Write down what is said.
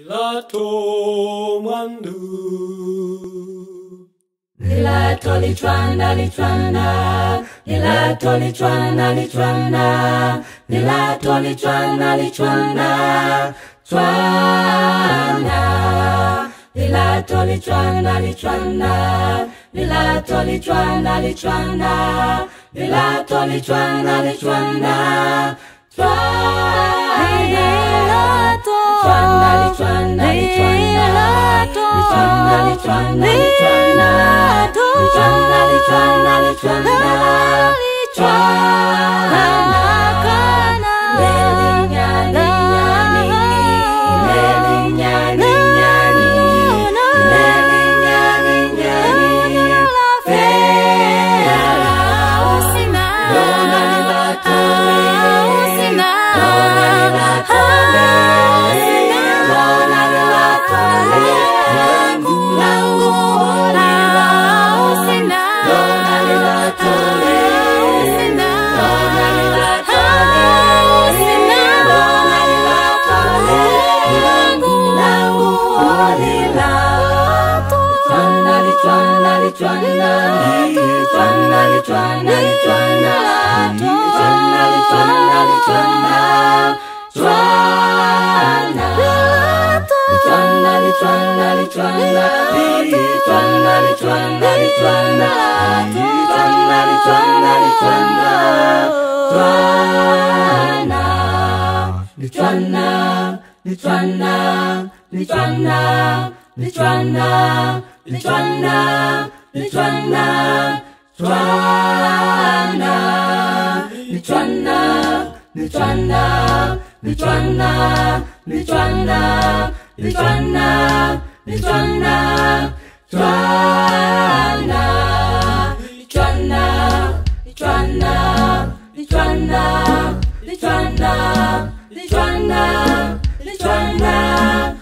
Lilato mwandu. Lilato litrana litrana, lilato litrana litrana, lilato litrana litrana, trana. Lilato litrana litrana, lilato litrana litrana, lilato litrana litrana, trana. Litrana litrana litrana, litrana litrana litrana, litrana litrana litrana, litrana